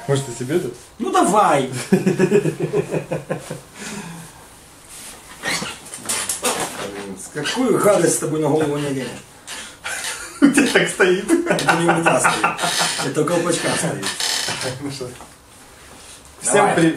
Может, ты себе тут? Ну давай! Какую гадость с тобой на голову не оденешь? У тебя так стоит. Это не у меня стоит. Это у колпачка стоит. Всем привет.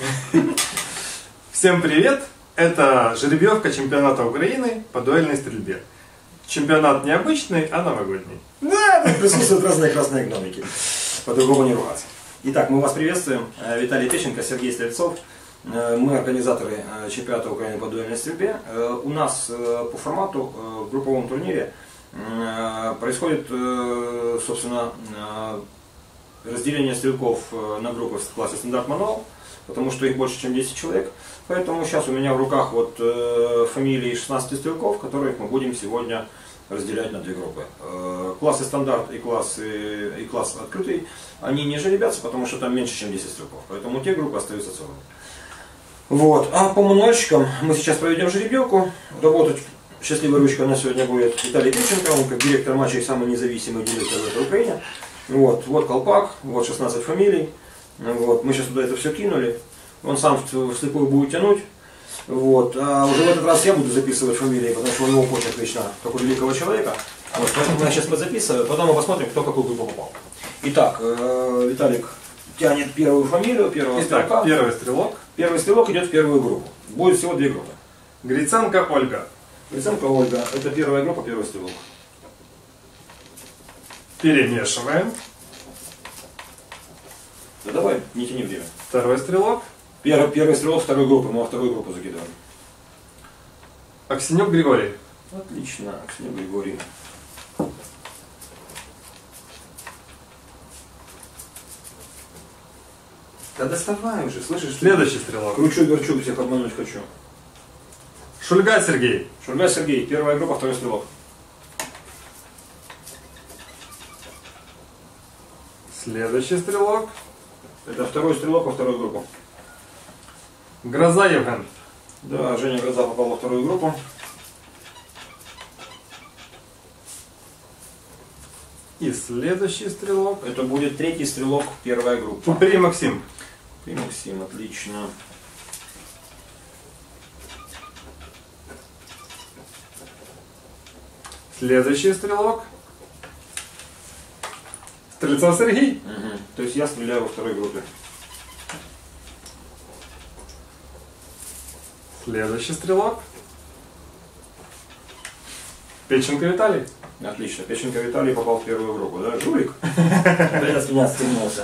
Всем привет. Это жеребьевка чемпионата Украины по дуэльной стрельбе. Чемпионат не обычный, а новогодний. Да, тут присутствуют разные красные гномики. По-другому не ругаться. Итак, мы вас приветствуем. Виталий Печенко, Сергей Стрельцов. Мы организаторы чемпионата Украины по дуэльной стрельбе. У нас по формату в групповом турнире происходит, собственно, разделение стрелков на группы в классе стандарт-мануал, потому что их больше, чем 10 человек. Поэтому сейчас у меня в руках вот фамилии 16 стрелков, которых мы будем сегодня разделять на две группы. Классы стандарт и класс открытый, они не жеребятся, потому что там меньше, чем 10 стрелков. Поэтому те группы остаются целыми. Вот. А по мануальщикам мы сейчас проведем жеребьевку. Работать счастливой ручкой у нас сегодня будет Виталий Печенко, он как директор матчей, самый независимый директор в этой Украине. Вот колпак, вот 16 фамилий. Вот. Мы сейчас туда это все кинули. Он сам вслепую будет тянуть. Вот. А уже в этот раз я буду записывать фамилии, потому что у него почерк лично, как у великого человека. Вот. Поэтому я сейчас записываю, потом мы посмотрим, кто в какую группу попал. Итак, Виталик тянет первую фамилию, первого стрелка. Первый стрелок. Первый стрелок идет в первую группу. Будет всего две группы. Гриценко Ольга. Гриценко Ольга. Это первая группа, первый стрелок. Перемешиваем. Да давай, не тяни время. Второй стрелок. Первый стрелок второй группы, мы во вторую группу закидываем. Аксенюк Григорий. Отлично, Аксенюк Григорий. Да доставай уже, слышишь? Следующий стрелок. Кручу-верчу, всех обмануть хочу. Шульга Сергей. Шульга Сергей, первая группа, второй стрелок. Следующий стрелок. Это второй стрелок во вторую группу. Гроза Евген. Да, Женя Гроза попал во вторую группу. И следующий стрелок. Это будет третий стрелок, первая группа. Тупри Максим. И Максим, отлично. Следующий стрелок. Стрельцов Сергей. Угу. То есть я стреляю во второй группе. Следующий стрелок. Печенко Виталий. Отлично. Печенко Виталий попал в первую группу, да? Жулик? Я с меня стремился.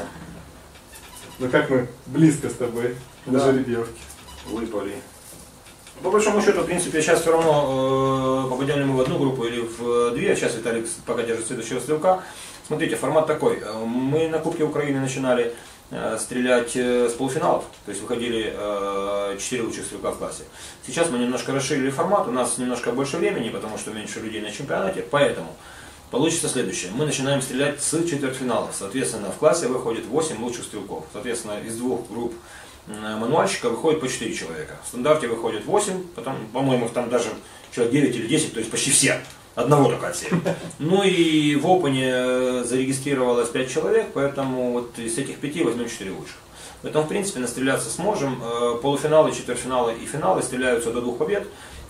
Ну как мы близко с тобой на жеребьевке. Выпали. По большому счету, в принципе, сейчас все равно попадем ли мы в одну группу или в две. Сейчас Виталий пока держит следующего стрелка. Смотрите, формат такой. Мы на Кубке Украины начинали стрелять с полуфиналов, то есть выходили 4 лучших стрелка в классе. Сейчас мы немножко расширили формат, у нас немножко больше времени, потому что меньше людей на чемпионате, поэтому получится следующее. Мы начинаем стрелять с четвертьфиналов, соответственно в классе выходит 8 лучших стрелков, соответственно из двух групп мануальщика выходит по 4 человека. В стандарте выходит 8, потом, по-моему, там даже человек 9 или 10, то есть почти все. Одного только отсеяли. Ну и в Опене зарегистрировалось 5 человек, поэтому вот из этих 5 возьмем 4 лучших. Поэтому, в принципе, настреляться сможем. Полуфиналы, четвертьфиналы и финалы стреляются до 2 побед.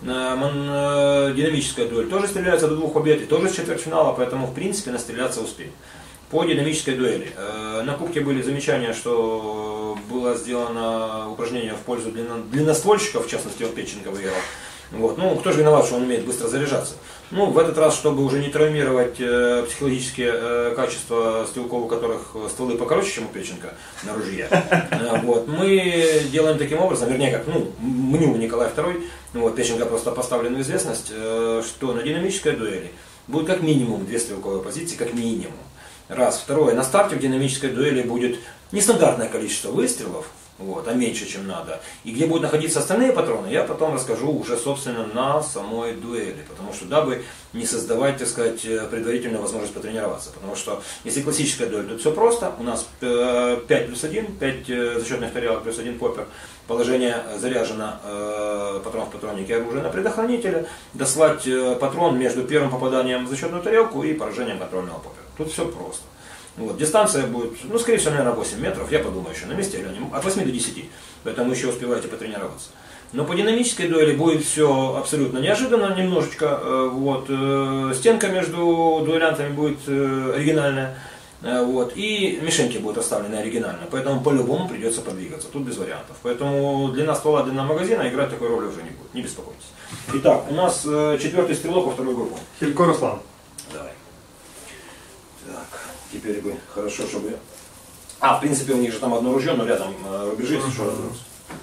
Динамическая дуэль тоже стреляется до 2 побед и тоже с четвертьфинала, поэтому, в принципе, настреляться успеем. По динамической дуэли. На Кубке были замечания, что было сделано упражнение в пользу длинноствольщиков, в частности, вот Печенко выиграл. Вот. Ну, кто же виноват, что он умеет быстро заряжаться? Ну, в этот раз, чтобы уже не травмировать психологические качества стрелков, у которых стволы покороче, чем у Печенко на ружье, вот, мы делаем таким образом, вернее, как, мню Николай II, вот, Печенко просто поставлен в известность, что на динамической дуэли будет как минимум 2 стрелковые позиции, как минимум. Раз. Второе, на старте в динамической дуэли будет нестандартное количество выстрелов, вот, а меньше, чем надо. И где будут находиться остальные патроны, я потом расскажу уже, собственно, на самой дуэли. Потому что, дабы не создавать, так сказать, предварительную возможность потренироваться. Потому что, если классическая дуэль, то все просто. У нас 5 плюс 1, 5 зачетных тарелок плюс 1 поппер. Положение заряжено патрон в патроннике, оружие на предохранителе. Дослать патрон между первым попаданием в зачетную тарелку и поражением контрольного поппера. Тут все просто. Вот. Дистанция будет, ну, скорее всего, наверное, 8 метров, я подумаю еще на месте, глянем, от 8 до 10, поэтому еще успеваете потренироваться. Но по динамической дуэли будет все абсолютно неожиданно немножечко. Вот. Стенка между дуэлянтами будет оригинальная. Вот. И мишеньки будут оставлены оригинально. Поэтому по-любому придется подвигаться. Тут без вариантов. Поэтому длина ствола, длина магазина играть такой роли уже не будет. Не беспокойтесь. Итак, у нас 4-й стрелок во вторую группу. Хилько Руслан. Давай. Так, теперь бы хорошо, чтобы... в принципе, у них же там одно ружье, но рядом рубежи, если что, разберутся.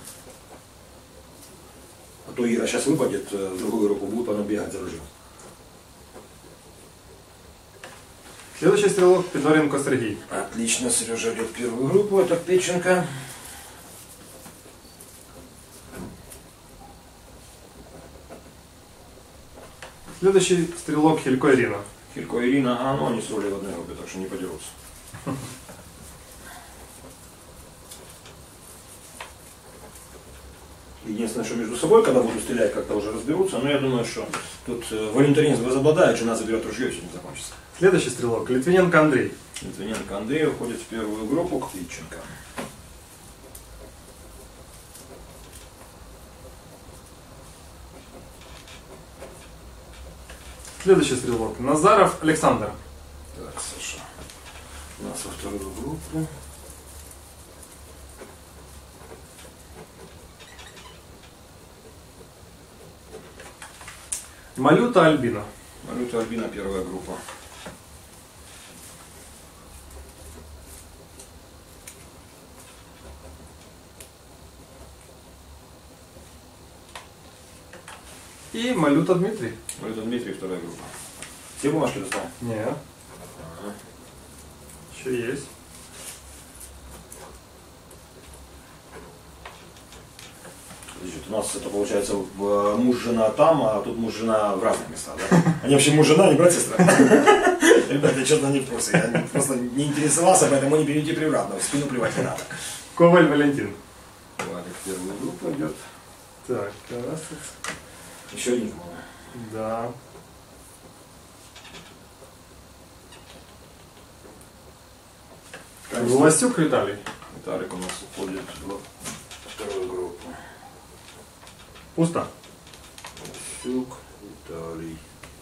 А то Ира сейчас выпадет в другую руку, будет потом бегать за ружьем. Следующий стрелок Федоренко Сергей. Отлично, Сережа идет первую группу, это Петченко. Следующий стрелок Хилько Ирина. Хилько Ирина, они с ролью в одной группе, так что не подерутся. Единственное, что между собой, когда буду стрелять, как-то уже разберутся, но я думаю, что тут волюнтаризм возобладает, жена заберет ружье, и все не закончится. Следующий стрелок Литвиненко Андрей. Литвиненко Андрей уходит в первую группу к Петченко. Следующий стрелок Назаров Александр. Так, Саша. У нас во вторую группу. Малюта Альбина. Малюта Альбина, первая группа. И Малюта Дмитрий. Малюта Дмитрий, вторая группа. Все бумажки достал? Нет. Еще есть. У нас это получается муж-жена там, а тут муж-жена в разных местах, да? Они вообще муж-жена, не брат-сестра? Ребята, я что-то не в курсе. Я просто не интересовался, поэтому не берите превратно. В спину плевать не надо. Коваль Валентин. Валик в первую группу идет. Так, раз. Еще один, по-моему. Да. Власюк Виталий. Виталик у нас уходит в вторую группу. Пусто. Власюк, Виталий.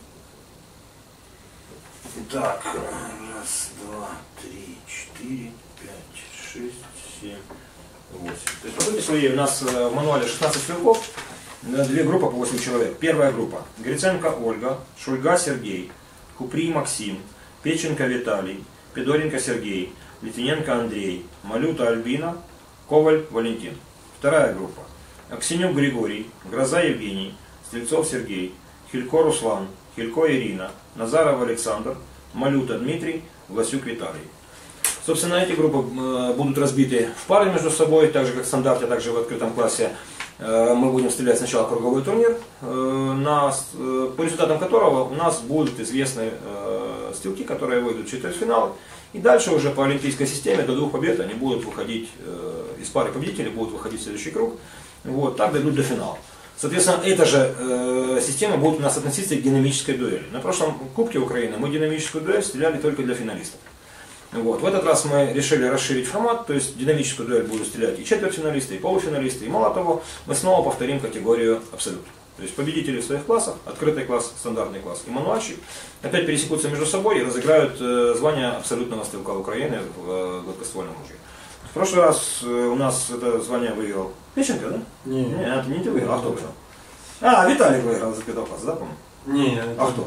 Так, раз, два, три, четыре, пять, шесть, семь, восемь. То есть, по сути своей, у нас в мануале 16 стрелков, две группы по 8 человек. Первая группа. Гриценко Ольга, Шульга Сергей, Купри Максим, Петченко Виталий, Федоренко Сергей, Литвиненко Андрей, Малюта Альбина, Коваль Валентин. Вторая группа. Аксенюк Григорий, Гроза Евгений, Стрельцов Сергей, Хилько Руслан, Хилько Ирина, Назаров Александр, Малюта Дмитрий, Власюк Виталий. Собственно, эти группы будут разбиты в пары между собой, так же как в стандарте, так же в открытом классе. Мы будем стрелять сначала круговой турнир, по результатам которого у нас будут известны стрелки, которые выйдут в четвертьфинал. И дальше уже по олимпийской системе до 2 побед они будут выходить, из пары победителей будут выходить в следующий круг. Вот, так дойдут до финала. Соответственно, эта же система будет у нас относиться к динамической дуэли. На прошлом Кубке Украины мы динамическую дуэль стреляли только для финалистов. Вот. В этот раз мы решили расширить формат, то есть динамическую дуэль будут стрелять и четвертьфиналисты, и полуфиналисты, и мало того, мы снова повторим категорию абсолют. То есть победители в своих классах, открытый класс, стандартный класс и мануальщик, опять пересекутся между собой и разыграют звание абсолютного стрелка Украины в гладкоствольном ружье. В прошлый раз у нас это звание выиграл Петченко, да? Нет, не ты выиграл, а кто выиграл? Виталий выиграл за 5 класс, да, по-моему? Нет. А кто?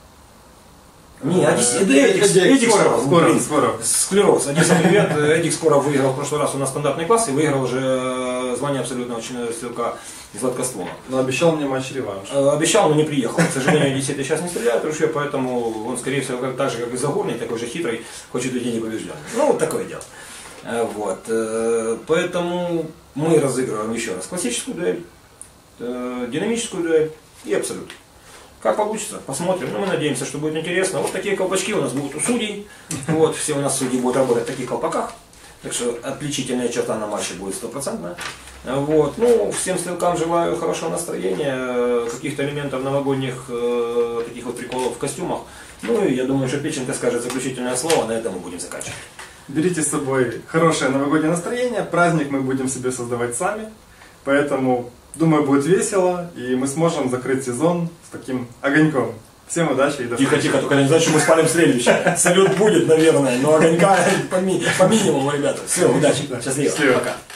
Эдик Скоров. Склероз. Одесса, привет. Эдик Скоров выиграл в прошлый раз у нас стандартный класс и выиграл уже звание абсолютного стрелка из гладкоствола. Но обещал мне матч-реванш. Обещал, но не приехал. К сожалению, одесситы сейчас не стреляют ружье, поэтому он, скорее всего, так же, как и Загорный, такой же хитрый, хочет людей не побеждать. Ну, вот такое дело. Вот. Поэтому мы разыгрываем еще раз классическую дуэль, динамическую дуэль и абсолют. Как получится, посмотрим. Но мы надеемся, что будет интересно. Вот такие колпачки у нас будут у судей. Вот, все у нас судьи будут работать в таких колпаках. Так что отличительная черта на матче будет стопроцентная. Вот. Ну, всем стрелкам желаю хорошего настроения, каких-то элементов новогодних, таких вот приколов в костюмах. Ну и я думаю, что Печенко скажет заключительное слово, на этом мы будем заканчивать. Берите с собой хорошее новогоднее настроение, праздник мы будем себе создавать сами, поэтому, думаю, будет весело, и мы сможем закрыть сезон с таким огоньком. Всем удачи и до встречи. Тихо, только не знаю, что мы спалим следующее. Салют будет, наверное, но огонька по минимуму, ребята. Все, удачи, счастливо, пока.